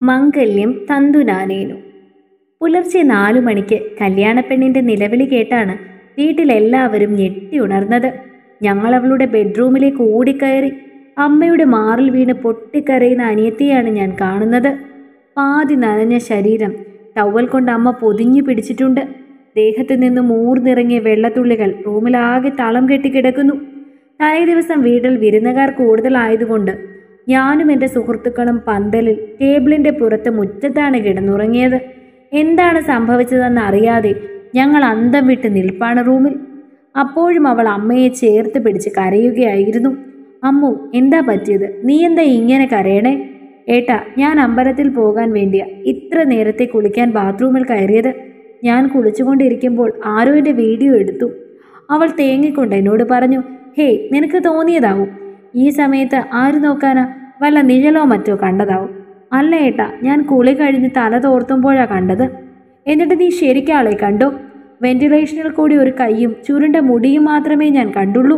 മംഗല്യം തന്തുനാനേനു. പുലർച്ചെ 4 മണിക്ക് കല്യാണപ്പെണ്ണിന്റെ നിലവിളി കേട്ടാണ് വീട്ടിലെല്ലാവരും ഞെട്ടി ഉണർന്നത്. ഞങ്ങൾ അവളുടെ ബെഡ്റൂമിലേക്ക് ഓടിക്കയറി. അമ്മയുടെ മാറിൽ വീണ് പൊട്ടിക്കരയുന്ന അനിയത്തിയാണ് ഞാൻ കാണുന്നത്. പാതി നനഞ്ഞ ശരീരം ടവൽ കൊണ്ട് അമ്മ പൊതിഞ്ഞു പിടിച്ചിട്ടുണ്ട്. ദേഹത്ത് നിന്നും ഊർന്നിറങ്ങിയ വെള്ളത്തുള്ളികൾ റൂമിലാകെ തളം കെട്ടിക്കിടക്കുന്നു. തലേ ദിവസം വീട്ടിൽ വിരുന്നുകാർ കൂടുതലായതുകൊണ്ട് ഞാനും എൻ്റെ സുഹൃത്തുക്കളും പന്തലിൽ ടേബിളിൻ്റെ പുറത്ത് മുറ്റത്താണ് കിടന്നുറങ്ങിയത്. എന്താണ് സംഭവിച്ചതെന്ന് അറിയാതെ ഞങ്ങൾ അന്തം വിട്ട് നിൽപ്പാണ് റൂമിൽ. അപ്പോഴും അവൾ അമ്മയെ ചേർത്ത് പിടിച്ച് കരയുകയായിരുന്നു. അമ്മു, എന്താ പറ്റിയത്? നീ എന്താ ഇങ്ങനെ കരയണേ? ഏട്ടാ, ഞാൻ അമ്പലത്തിൽ പോകാൻ വേണ്ടിയാ ഇത്ര നേരത്തെ കുളിക്കാൻ ബാത്റൂമിൽ കയറിയത്. ഞാൻ കുളിച്ചുകൊണ്ടിരിക്കുമ്പോൾ ആരോ എൻ്റെ വീഡിയോ എടുത്തു. അവൾ തേങ്ങിക്കൊണ്ട് എന്നോട് പറഞ്ഞു, ഹേയ്, നിനക്ക് തോന്നിയതാവും. ഈ സമയത്ത് ആര് നോക്കാനാ? വല്ല നിഴലോ മറ്റോ കണ്ടതാവും. അല്ല ഏട്ടാ, ഞാൻ കുളി കഴിഞ്ഞ് തല തോർത്തുമ്പോഴാണ് കണ്ടത്. എന്നിട്ട് നീ ശരിക്കും ആളെ കണ്ടോ? വെന്റിലേഷനിൽ കൂടി ഒരു കൈയും ചുരുണ്ട മുടിയും മാത്രമേ ഞാൻ കണ്ടുള്ളൂ.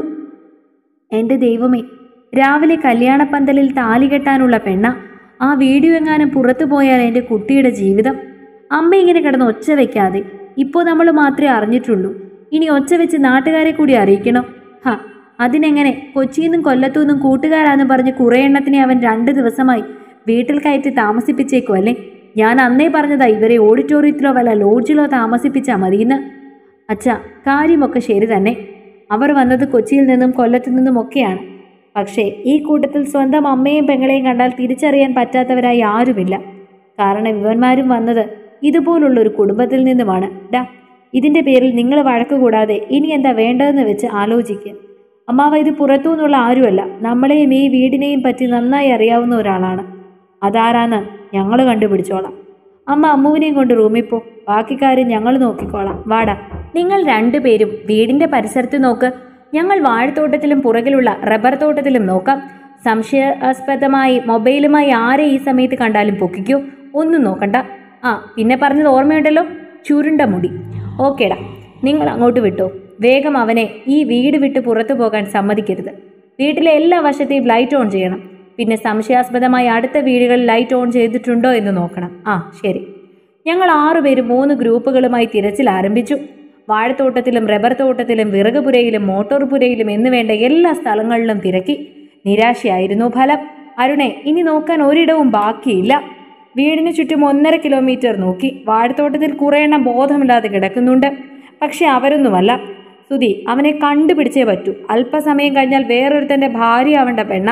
എൻ്റെ ദൈവമേ, രാവിലെ കല്യാണപ്പന്തലിൽ താലി കെട്ടാനുള്ള പെണ്ണ. ആ വീഡിയോ എങ്ങാനും പുറത്തു പോയാൽ എൻ്റെ കുട്ടിയുടെ ജീവിതം. അമ്മ ഇങ്ങനെ കിടന്ന് ഒച്ച വയ്ക്കാതെ. ഇപ്പോൾ നമ്മൾ മാത്രമേ അറിഞ്ഞിട്ടുള്ളൂ. ഇനി ഒച്ച വെച്ച് നാട്ടുകാരെ കൂടി അറിയിക്കണം. അതിനെങ്ങനെ? കൊച്ചിയിൽ നിന്നും കൊല്ലത്തു നിന്നും കൂട്ടുകാരാന്ന് പറഞ്ഞ് കുറേ എണ്ണത്തിനെ അവൻ 2 ദിവസമായി വീട്ടിൽ കയറ്റി താമസിപ്പിച്ചേക്കും അല്ലേ? ഞാൻ അന്നേ പറഞ്ഞതാ ഇവരെ ഓഡിറ്റോറിയത്തിലോ വല്ല ലോഡ്ജിലോ താമസിപ്പിച്ചാൽ മതിയെന്ന്. അച്ഛാ, കാര്യമൊക്കെ ശരി തന്നെ. അവർ വന്നത് കൊച്ചിയിൽ നിന്നും കൊല്ലത്തു നിന്നും ഒക്കെയാണ്. പക്ഷേ ഈ കൂട്ടത്തിൽ സ്വന്തം അമ്മയും പെങ്ങളെയും കണ്ടാൽ തിരിച്ചറിയാൻ പറ്റാത്തവരായി ആരുമില്ല. കാരണം ഇവന്മാരും വന്നത് ഇതുപോലുള്ളൊരു കുടുംബത്തിൽ നിന്നുമാണ്. ഇതിൻ്റെ പേരിൽ നിങ്ങൾ വഴക്ക് കൂടാതെ ഇനി എന്താ വേണ്ടതെന്ന് വെച്ച് ആലോചിക്കുക. അമ്മാവ, ഇത് പുറത്തു നിന്നുള്ള ആരുമല്ല. നമ്മളെയും ഈ വീടിനെയും പറ്റി നന്നായി അറിയാവുന്ന ഒരാളാണ്. അതാരാന്ന് ഞങ്ങൾ കണ്ടുപിടിച്ചോളാം. അമ്മ അമ്മുവിനെയും കൊണ്ട് റൂമിൽ പോ. ബാക്കി കാര്യം ഞങ്ങൾ നോക്കിക്കോളാം. വാടാ. നിങ്ങൾ 2 പേരും വീടിൻ്റെ പരിസരത്ത് നോക്ക്. ഞങ്ങൾ വാഴത്തോട്ടത്തിലും പുറകിലുള്ള റബ്ബർ തോട്ടത്തിലും നോക്കാം. സംശയാസ്പദമായി മൊബൈലുമായി ആരെ ഈ സമയത്ത് കണ്ടാലും പൊക്കിക്കോ. ഒന്നും നോക്കണ്ട. പിന്നെ പറഞ്ഞത് ഓർമ്മയുണ്ടല്ലോ, ചുരുണ്ട മുടി. ഓക്കേടാ, നിങ്ങൾ അങ്ങോട്ട് വിട്ടോ. വേഗം അവനെ ഈ വീട് വിട്ട് പുറത്തു പോകാൻ സമ്മതിക്കരുത്. വീട്ടിലെ എല്ലാ വശത്തെയും ലൈറ്റ് ഓൺ ചെയ്യണം. പിന്നെ സംശയാസ്പദമായി അടുത്ത വീടുകളിൽ ലൈറ്റ് ഓൺ ചെയ്തിട്ടുണ്ടോ എന്ന് നോക്കണം. ശരി. ഞങ്ങൾ 6 പേരും 3 ഗ്രൂപ്പുകളുമായി തിരച്ചിൽ ആരംഭിച്ചു. വാഴത്തോട്ടത്തിലും റബ്ബർ തോട്ടത്തിലും വിറകുപുരയിലും മോട്ടോർ പുരയിലും എന്ന് വേണ്ട എല്ലാ സ്ഥലങ്ങളിലും തിരക്കി. നിരാശയായിരുന്നു ഫലം. അരുണെ, ഇനി നോക്കാൻ ഒരിടവും ബാക്കിയില്ല. വീടിന് ചുറ്റും 1.5 കിലോമീറ്റർ നോക്കി. വാഴത്തോട്ടത്തിൽ കുറേ എണ്ണം ബോധമില്ലാതെ കിടക്കുന്നുണ്ട്. പക്ഷെ അവരൊന്നുമല്ല. സുധി, അവനെ കണ്ടുപിടിച്ചേ പറ്റൂ. അല്പസമയം കഴിഞ്ഞാൽ വേറൊരുത്തൻ്റെ ഭാര്യ ആവേണ്ട പെണ്ണ.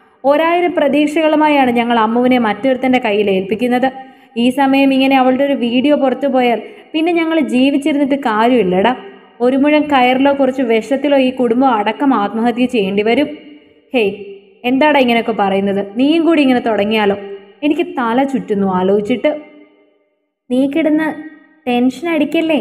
1000 പ്രതീക്ഷകളുമായാണ് ഞങ്ങൾ അമ്മുവിനെ മറ്റൊരുത്തൻ്റെ കയ്യിൽ ഏൽപ്പിക്കുന്നത്. ഈ സമയം ഇങ്ങനെ അവളുടെ ഒരു വീഡിയോ പുറത്തു പോയാൽ പിന്നെ ഞങ്ങൾ ജീവിച്ചിരുന്നിട്ട് കാര്യമില്ലടാ. 1 മുഴം കയറിലോ കുറച്ച് വിഷത്തിലോ ഈ കുടുംബം അടക്കം ആത്മഹത്യ ചെയ്യേണ്ടി വരും. ഹേയ്, എന്താടാ ഇങ്ങനെയൊക്കെ പറയുന്നത്? നീയും കൂടി ഇങ്ങനെ തുടങ്ങിയാലോ? എനിക്ക് തല ചുറ്റുന്നു ആലോചിച്ചിട്ട്. നീ കിടന്ന് ടെൻഷൻ അടിക്കല്ലേ.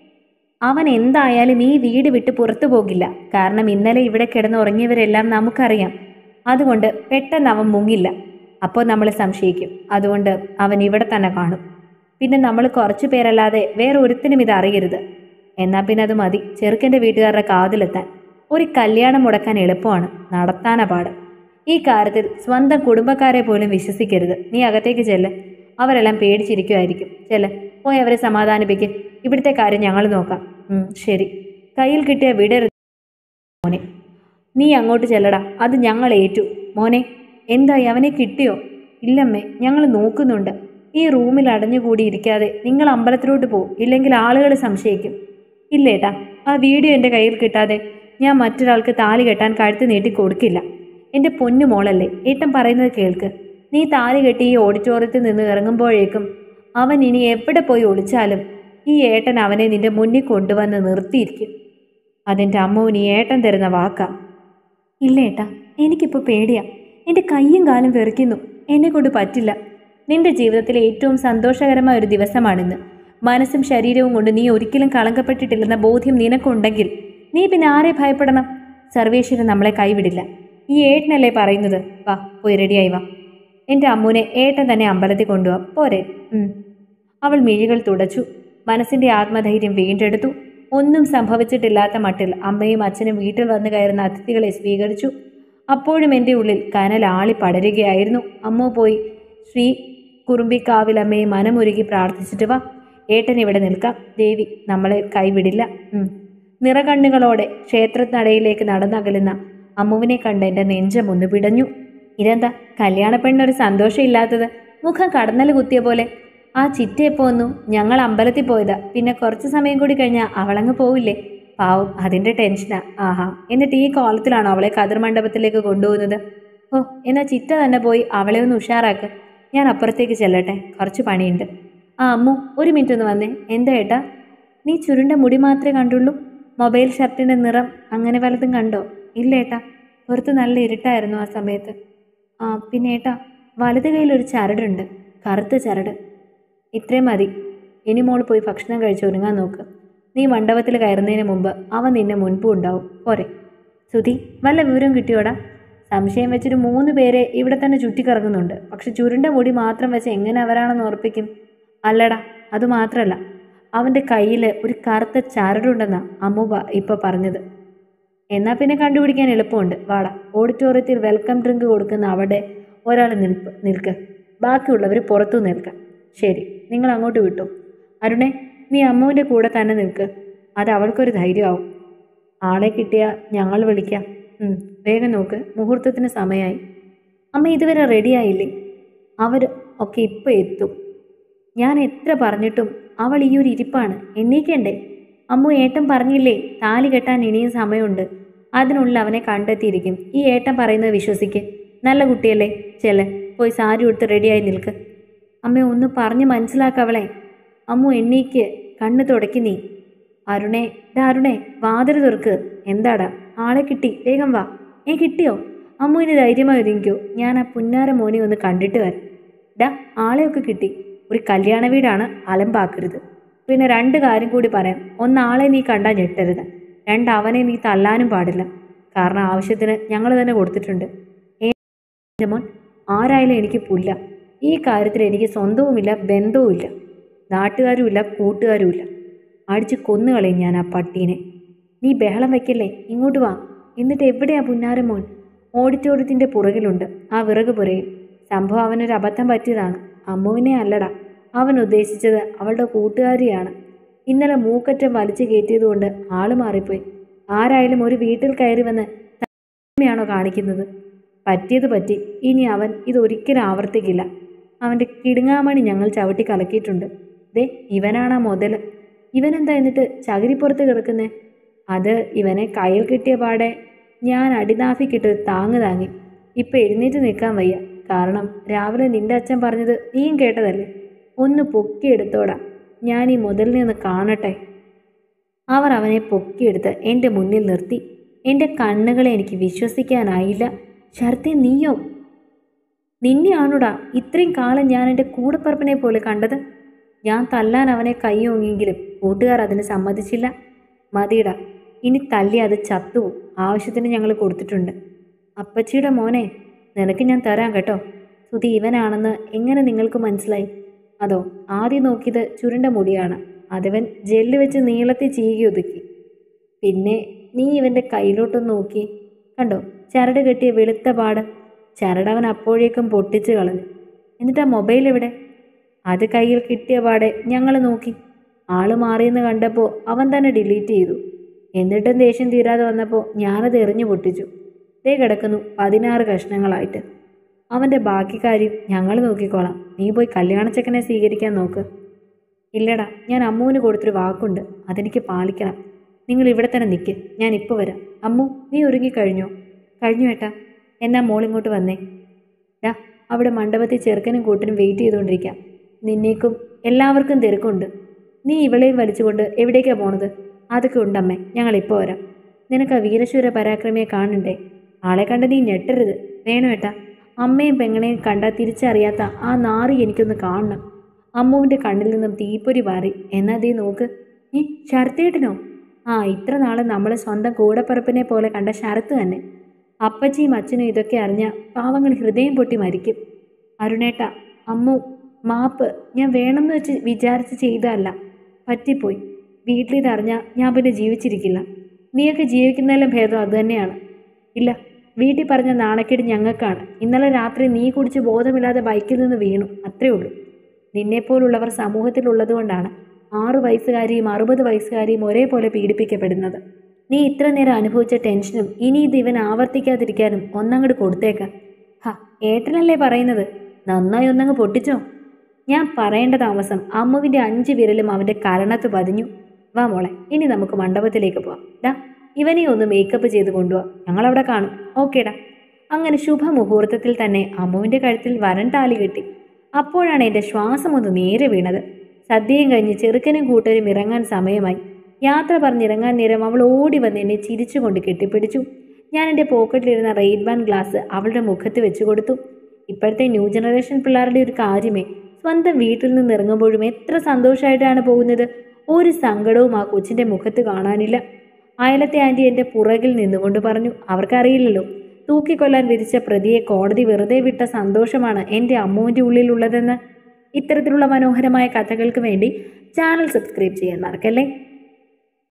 അവൻ എന്തായാലും ഈ വീട് വിട്ട് പുറത്തു പോകില്ല. കാരണം ഇന്നലെ ഇവിടെ കിടന്നുറങ്ങിയവരെല്ലാം നമുക്കറിയാം. അതുകൊണ്ട് പെട്ടെന്ന് അവൻ മുങ്ങില്ല. അപ്പോൾ നമ്മൾ സംശയിക്കും. അതുകൊണ്ട് അവൻ ഇവിടെ തന്നെ കാണും. പിന്നെ നമ്മൾ കുറച്ചു പേരല്ലാതെ വേറെ ഒരുത്തിനും ഇത് അറിയരുത്. എന്നാൽ പിന്നെ അത് മതി. ചെറുക്കൻ്റെ വീട്ടുകാരുടെ കാതിലെത്താൻ. ഒരു കല്യാണം മുടക്കാൻ എളുപ്പമാണ്, നടത്താനാ പാട്. ഈ കാര്യത്തിൽ സ്വന്തം കുടുംബക്കാരെ പോലും വിശ്വസിക്കരുത്. നീ അകത്തേക്ക് ചെല്ല്. അവരെല്ലാം പേടിച്ചിരിക്കുമായിരിക്കും. ചെല്ല്, പോയി അവരെ സമാധാനിപ്പിക്കും. ഇവിടുത്തെ കാര്യം ഞങ്ങൾ നോക്കാം. ശരി. കയ്യിൽ കിട്ടിയ വിടരുത് മോനെ. നീ അങ്ങോട്ട് ചെല്ലടാ. അത് ഞങ്ങൾ ഏറ്റു. മോനെ, എന്തായി? അവനെ കിട്ടിയോ? ഇല്ലമ്മേ, ഞങ്ങൾ നോക്കുന്നുണ്ട്. ഈ റൂമിൽ അടഞ്ഞുകൂടിയിരിക്കാതെ നിങ്ങൾ അമ്പലത്തിലോട്ട് പോകും. ഇല്ലെങ്കിൽ ആളുകൾ സംശയിക്കും. ഇല്ലേട്ടാ, ആ വീഡിയോ എൻ്റെ കയ്യിൽ കിട്ടാതെ ഞാൻ മറ്റൊരാൾക്ക് താലി കെട്ടാൻ കഴുത്ത് നീട്ടി കൊടുക്കില്ല. എൻ്റെ പൊന്നു മോളല്ലേ, ഏട്ടൻ പറയുന്നത് കേൾക്ക്. നീ താലി കെട്ടി ഈ ഓഡിറ്റോറിയത്തിൽ നിന്ന് ഇറങ്ങുമ്പോഴേക്കും അവൻ ഇനി എവിടെ പോയി ഒളിച്ചാലും ഈ ഏട്ടൻ അവനെ നിന്റെ മുന്നിൽ കൊണ്ടുവന്ന് നിർത്തിയിരിക്കും. അതെൻ്റെ അമ്മുവിന് ഈ ഏട്ടൻ തരുന്ന വാക്കാ. ഇല്ലേട്ടാ, എനിക്കിപ്പോൾ പേടിയാ. എൻ്റെ കയ്യും കാലും വെറുക്കുന്നു. എന്നെക്കൊണ്ട് പറ്റില്ല. നിന്റെ ജീവിതത്തിലെ ഏറ്റവും സന്തോഷകരമായ ഒരു ദിവസമാണിന്ന്. മനസ്സും ശരീരവും കൊണ്ട് നീ ഒരിക്കലും കളങ്കപ്പെട്ടിട്ടില്ലെന്ന ബോധ്യം നിനക്കുണ്ടെങ്കിൽ നീ പിന്നെ ആരെ ഭയപ്പെടണം? സർവേശ്വരൻ നമ്മളെ കൈവിടില്ല. ഈ ഏട്ടനല്ലേ പറയുന്നത്? വാ, പോയി റെഡിയായി വാ. എൻ്റെ അമ്മുവിനെ ഏട്ടൻ തന്നെ അമ്പലത്തിൽ കൊണ്ടുപോവാം. പോരെ? അവൾ മിഴികൾ തുടച്ചു. മനസ്സിൻ്റെ ആത്മധൈര്യം വീണ്ടെടുത്തു. ഒന്നും സംഭവിച്ചിട്ടില്ലാത്ത മട്ടിൽ അമ്മയും അച്ഛനും വീട്ടിൽ വന്നു കയറുന്ന അതിഥികളെ സ്വീകരിച്ചു. അപ്പോഴും എൻ്റെ ഉള്ളിൽ കനൽ ആളി പടരുകയായിരുന്നു. അമ്മു പോയി കുറുമ്പിക്കാവിലമ്മയെ മനമുരുകി പ്രാർത്ഥിച്ചിട്ട് വാ. ഏട്ടൻ ഇവിടെ നിൽക്കാം. ദേവി നമ്മളെ കൈവിടില്ല. നിറകണ്ണുകളോടെ ക്ഷേത്രനടയിലേക്ക് നടന്നകലുന്ന അമ്മുവിനെ കണ്ട് എൻ്റെ നെഞ്ചമൊന്നു പിടഞ്ഞു. ഇതെന്താ കല്യാണപ്പെണ്ണൊരു സന്തോഷമില്ലാത്തത്? മുഖം കടന്നൽ കുത്തിയ പോലെ. ആ ചിറ്റ എപ്പോൾ വന്നു? ഞങ്ങൾ അമ്പലത്തിൽ പോയതാ. പിന്നെ കുറച്ച് സമയം കൂടി കഴിഞ്ഞാൽ അവളങ്ങ് പോവില്ലേ? പാവം, അതിൻ്റെ ടെൻഷനാ. ആഹാ, എന്നിട്ട് ഈ കോലത്തിലാണോ അവളെ കതിർ മണ്ഡപത്തിലേക്ക് കൊണ്ടുപോകുന്നത്? ഓ, എന്നാൽ ചിറ്റ തന്നെ പോയി അവളെ ഒന്ന് ഉഷാറാക്ക്. ഞാൻ അപ്പുറത്തേക്ക് ചെല്ലട്ടെ, കുറച്ച് പണിയുണ്ട്. ആ അമ്മു, ഒരു മിനിറ്റ് ഒന്ന് വന്നേ. എന്താ ഏട്ടാ? നീ ചുരുണ്ട മുടി മാത്രമേ കണ്ടുള്ളൂ? മൊബൈൽ ഷർട്ടിൻ്റെ നിറം അങ്ങനെ വല്ലതും കണ്ടോ? ഇല്ല ഏട്ടാ, പുറത്ത് നല്ല ഇരുട്ടായിരുന്നു ആ സമയത്ത്. ആ പിന്നെ ഏട്ടാ, വലത് കയ്യിലൊരു ചരടുണ്ട്, കറുത്ത ചരട്. ഇത്രയും മതി. ഇനി മോൾ പോയി ഭക്ഷണം കഴിച്ച് ഒരുങ്ങാൻ നോക്ക്. നീ മണ്ഡപത്തിൽ കയറുന്നതിന് മുമ്പ് അവൻ നിന്നെ മുൻപും ഉണ്ടാവും. പോരെ? സുധി, വല്ല വിവരം കിട്ടിയോടാ? സംശയം വെച്ചൊരു 3 പേരെ ഇവിടെ തന്നെ ചുറ്റിക്കറങ്ങുന്നുണ്ട്. പക്ഷെ ചുരുണ്ട മുടി മാത്രം വെച്ച് എങ്ങനെ അവരാണെന്ന് ഉറപ്പിക്കും? അല്ലടാ, അതുമാത്രമല്ല, അവൻ്റെ കയ്യിൽ ഒരു കറുത്ത ചരടുണ്ടെന്നാ അമ്മൂബ ഇപ്പോൾ പറഞ്ഞത്. എന്നാൽ പിന്നെ കണ്ടുപിടിക്കാൻ എളുപ്പമുണ്ട്. വാടാ, ഓഡിറ്റോറിയത്തിൽ വെൽക്കം ഡ്രിങ്ക് കൊടുക്കുന്ന അവിടെ ഒരാൾ നിൽക്ക്. ബാക്കിയുള്ളവർ പുറത്തു നിൽക്കാം. ശരി, നിങ്ങൾ അങ്ങോട്ട് വിട്ടു. അരുണേ, നീ അമ്മുവിൻ്റെ കൂടെ തന്നെ നിൽക്ക്. അത് അവൾക്കൊരു ധൈര്യമാവും. ആളെ കിട്ടിയാൽ ഞങ്ങൾ വിളിക്കാം. വേഗം നോക്ക്, മുഹൂർത്തത്തിന് സമയമായി. അമ്മ ഇതുവരെ റെഡിയായില്ലേ? അവർ ഒക്കെ ഇപ്പോൾ എത്തും. ഞാൻ എത്ര പറഞ്ഞിട്ടും അവൾ ഈ ഒരു ഇരിപ്പാണ്. എണ്ണീക്കണ്ടേ? അമ്മു, ഏട്ടൻ പറഞ്ഞില്ലേ താലി കെട്ടാൻ ഇനിയും സമയമുണ്ട്. അതിനുള്ളിൽ അവനെ കണ്ടെത്തിയിരിക്കും. ഈ ഏട്ടൻ പറയുന്നത് വിശ്വസിക്ക്. നല്ല കുട്ടിയല്ലേ? ചെല്ല്, പോയി സാരി ഉടുത്ത് റെഡിയായി നിൽക്ക്. അമ്മ, ഒന്ന് പറഞ്ഞ് മനസ്സിലാക്കവളെ. അമ്മു, എണ്ണീക്ക്, കണ്ണ് തുടക്കി നീ. അരുണേ, അരുണേ, വാതിൽ തുറക്ക്. എന്താടാ? ആളെ കിട്ടി, വേഗം വാ. കിട്ടിയോ? അമ്മുവിന് ധൈര്യമായി ഒരുങ്ങിക്കോ. ഞാൻ ആ പുന്നാര മോനെ ഒന്ന് കണ്ടിട്ട് വരാം. ഡാ, ആളെയൊക്കെ കിട്ടി. ഒരു കല്യാണ വീടാണ്, അലമ്പാക്കരുത്. പിന്നെ 2 കാര്യം കൂടി പറയാം. 1, ആളെ നീ കണ്ടാൽ ഞെട്ടരുത്. 2, അവനെ നീ തല്ലാനും പാടില്ല. കാരണം ആവശ്യത്തിന് ഞങ്ങൾ തന്നെ കൊടുത്തിട്ടുണ്ട്. എൻ്റെ മോൻ ആരായാലും എനിക്ക് പുല്ല. ഈ കാര്യത്തിൽ എനിക്ക് സ്വന്തവുമില്ല, ബന്ധവുമില്ല, നാട്ടുകാരുമില്ല, കൂട്ടുകാരുമില്ല. അടിച്ച് കൊന്നുകളയും ഞാൻ ആ പട്ടീനെ. നീ ബഹളം വയ്ക്കല്ലേ, ഇങ്ങോട്ട് വാ. എന്നിട്ട് എവിടെയാ പുന്നാരമോൻ? ഓഡിറ്റോറിയത്തിൻ്റെ പുറകിലുണ്ട്, ആ വിറക് പുരയിൽ. സംഭവം അവനൊരു അബദ്ധം പറ്റിയതാണ്. അമ്മുവിനെ അല്ലടാ അവൻ ഉദ്ദേശിച്ചത്, അവളുടെ കൂട്ടുകാരിയാണ്. ഇന്നലെ മൂക്കറ്റം വലിച്ചു കയറ്റിയതുകൊണ്ട് ആള് മാറിപ്പോയി. ആരായാലും ഒരു വീട്ടിൽ കയറി വന്ന് തന്നെയാണോ കാണിക്കുന്നത്? പറ്റിയത് പറ്റി. ഇനി അവൻ ഇതൊരിക്കലും ആവർത്തിക്കില്ല. അവൻ്റെ കിടുങ്ങാമണി ഞങ്ങൾ ചവിട്ടി കലക്കിയിട്ടുണ്ട്. ദേ, ഇവനാണാ മുതൽ. ഇവനെന്താ എന്നിട്ട് ചകിരിപ്പുറത്ത് കിടക്കുന്നേ? അത് ഇവനെ കയ്യിൽ കിട്ടിയ പാടെ ഞാൻ അടിനാഫിക്കിട്ട് താങ്ങി. ഇപ്പം എഴുന്നേറ്റ് നിൽക്കാൻ വയ്യ. കാരണം രാവിലെ നിന്റെ അച്ഛൻ പറഞ്ഞത് നീയും കേട്ടതല്ലേ? ഒന്ന് പൊക്കിയെടുത്തോടാ, ഞാൻ ഈ മുതലിനെ ഒന്ന് കാണട്ടെ. അവർ അവനെ പൊക്കിയെടുത്ത് എൻ്റെ മുന്നിൽ നിർത്തി. എൻ്റെ കണ്ണുകളെ എനിക്ക് വിശ്വസിക്കാനായില്ല. ശരത്തെ, നീയോ? നിന്നെയാണോടാ ഇത്രയും കാലം ഞാൻ എൻ്റെ കൂടപ്പറപ്പിനെ പോലെ കണ്ടത്? ഞാൻ തല്ലാൻ അവനെ കൈയോങ്ങിയെങ്കിലും കൂട്ടുകാർ അതിന് സമ്മതിച്ചില്ല. മതിയിടാ, ഇനി തല്ലി അത് ചത്തുവും. ആവശ്യത്തിന് ഞങ്ങൾ കൊടുത്തിട്ടുണ്ട്. അപ്പച്ചിയുടെ മോനെ, നിനക്ക് ഞാൻ തരാം കേട്ടോ. സുധി ഇവനാണെന്ന് എങ്ങനെ നിങ്ങൾക്ക് മനസ്സിലായി? അതോ ആദ്യം നോക്കിയത് ചുരുണ്ട മുടിയാണ്. അതവൻ ജെല്ല് വെച്ച് നീളത്തിൽ ചീകി ഒതുക്കി. പിന്നെ നീ ഇവൻ്റെ കയ്യിലോട്ടൊന്ന് നോക്കി. കണ്ടോ ചരട് കെട്ടിയ വെളുത്ത പാട്? ചരടവൻ അപ്പോഴേക്കും പൊട്ടിച്ച് കളഞ്ഞു. എന്നിട്ട് ആ മൊബൈൽ എവിടെ? അത് കയ്യിൽ കിട്ടിയ പാടെ ഞങ്ങൾ നോക്കി. ആള് മാറിയെന്ന് കണ്ടപ്പോൾ അവൻ തന്നെ ഡിലീറ്റ് ചെയ്തു. എന്നിട്ടും ദേഷ്യം തീരാതെ വന്നപ്പോൾ ഞാനത് എറിഞ്ഞു പൊട്ടിച്ചു. ദേ കിടക്കുന്നു 16 കഷ്ണങ്ങളായിട്ട്. അവൻ്റെ ബാക്കി കാര്യം ഞങ്ങൾ നോക്കിക്കോളാം. നീ പോയി കല്യാണച്ചക്കനെ സ്വീകരിക്കാൻ നോക്ക്. ഇല്ലടാ, ഞാൻ അമ്മുവിന് കൊടുത്തൊരു വാക്കുണ്ട്, അതെനിക്ക് പാലിക്കണം. നിങ്ങൾ ഇവിടെ തന്നെ നിൽക്ക്, ഞാൻ ഇപ്പോൾ വരാം. അമ്മു, നീ ഒരുങ്ങിക്കഴിഞ്ഞോ? കഴിഞ്ഞു ഏട്ടാ. എന്നാ മോളിങ്ങോട്ട് വന്നേ. ഡാ, അവിടെ മണ്ഡപത്തിൽ ചെറുക്കനും കൂട്ടനും വെയിറ്റ് ചെയ്തുകൊണ്ടിരിക്കാം. നിന്നേക്കും എല്ലാവർക്കും തിരക്കുണ്ട്. നീ ഇവളെയും വലിച്ചുകൊണ്ട് എവിടേക്കാണ് പോണത്? അതൊക്കെ ഉണ്ടമ്മേ, ഞങ്ങളിപ്പോൾ വരാം. നിനക്ക് ആ വീരശൂര പരാക്രമിയെ കാണണ്ടേ? ആളെ കണ്ട് നീ ഞെട്ടരുത്. വേണോ ഏട്ടാ? അമ്മയും പെങ്ങളെയും കണ്ടാൽ തിരിച്ചറിയാത്ത ആ നാറി എനിക്കൊന്ന് കാണണം. അമ്മുവിൻ്റെ കണ്ണിൽ നിന്നും തീപ്പൊരി വാറി. എന്നാ ദേ നോക്ക്. ശരത്തേട്ടനോ? ആ, ഇത്ര നാൾ നമ്മളെ സ്വന്തം കൂടപ്പറപ്പിനെ പോലെ കണ്ട ശരത്ത് തന്നെ. അപ്പച്ചിയും അച്ഛനും ഇതൊക്കെ അറിഞ്ഞ പാവങ്ങൾ ഹൃദയം പൊട്ടി മരിക്കും. അരുണേട്ട, അമ്മു, മാപ്പ്. ഞാൻ വേണമെന്ന് വെച്ച് വിചാരിച്ച് ചെയ്തതല്ല, പറ്റിപ്പോയി. വീട്ടിലിതറിഞ്ഞാൽ ഞാൻ പിന്നെ ജീവിച്ചിരിക്കില്ല. നീയൊക്കെ ജീവിക്കുന്നതിലും ഭേദം അതുതന്നെയാണ്. ഇല്ല, വീട്ടിൽ പറഞ്ഞ നാണക്കേട് ഞങ്ങൾക്കാണ്. ഇന്നലെ രാത്രി നീ കുടിച്ച് ബോധമില്ലാതെ ബൈക്കിൽ നിന്ന് വീണു, അത്രേ ഉള്ളൂ. നിന്നെപ്പോലുള്ളവർ സമൂഹത്തിലുള്ളതുകൊണ്ടാണ് 6 വയസ്സുകാരിയും 60 വയസ്സുകാരിയും ഒരേപോലെ പീഡിപ്പിക്കപ്പെടുന്നത്. നീ ഇത്ര നേരം അനുഭവിച്ച ടെൻഷനും ഇനി ഇത് ഇവൻ ആവർത്തിക്കാതിരിക്കാനും ഒന്നങ്ങോട്ട് കൊടുത്തേക്കാം. ഏട്ടനല്ലേ പറയുന്നത്, നന്നായി ഒന്നങ്ങ് പൊട്ടിച്ചോ. ഞാൻ പറയേണ്ട താമസം അമ്മുവിൻ്റെ 5 വിരലും അവൻ്റെ കരണത്ത് പതിഞ്ഞു. വാ മോളെ, ഇനി നമുക്ക് മണ്ഡപത്തിലേക്ക് പോവാം. ഇവനെ ഒന്ന് മേക്കപ്പ് ചെയ്ത് കൊണ്ടുപോവാം, ഞങ്ങളവിടെ കാണും. ഓക്കേടാ. അങ്ങനെ ശുഭമുഹൂർത്തത്തിൽ തന്നെ അമ്മുവിൻ്റെ കഴുത്തിൽ വരൻ താലി കെട്ടി. അപ്പോഴാണ് എൻ്റെ ശ്വാസം ഒന്ന് നേരെ വീണത്. സദ്യയും കഴിഞ്ഞ് ചെറുക്കനും കൂട്ടരും ഇറങ്ങാൻ സമയമായി. യാത്ര പറഞ്ഞിറങ്ങാൻ നേരം അവൾ ഓടി വന്ന് എന്നെ ചിരിച്ചുകൊണ്ട് കെട്ടിപ്പിടിച്ചു. ഞാൻ എൻ്റെ പോക്കറ്റിലിരുന്ന റെയ്ഡ് ബാൻ ഗ്ലാസ് അവളുടെ മുഖത്ത് വെച്ചു കൊടുത്തു. ഇപ്പോഴത്തെ ന്യൂ ജനറേഷൻ പിള്ളേരുടെ ഒരു കാര്യമേ, സ്വന്തം വീട്ടിൽ നിന്ന് ഇറങ്ങുമ്പോഴും എത്ര സന്തോഷമായിട്ടാണ് പോകുന്നത്. ഒരു സങ്കടവും ആ കൊച്ചിൻ്റെ മുഖത്ത് കാണാനില്ല. അയലത്തെ ആൻറ്റി എൻ്റെ പുറകിൽ നിന്നുകൊണ്ട് പറഞ്ഞു, അവർക്കറിയില്ലല്ലോ, തൂക്കിക്കൊല്ലാൻ വിധിച്ച പ്രതിയെ കോടതി വെറുതെ വിട്ട സന്തോഷമാണ് എൻ്റെ അമ്മുവിൻ്റെ ഉള്ളിലുള്ളതെന്ന്. ഇത്തരത്തിലുള്ള മനോഹരമായ കഥകൾക്ക് വേണ്ടി ചാനൽ സബ്സ്ക്രൈബ് ചെയ്യാൻ മറക്കല്ലേ.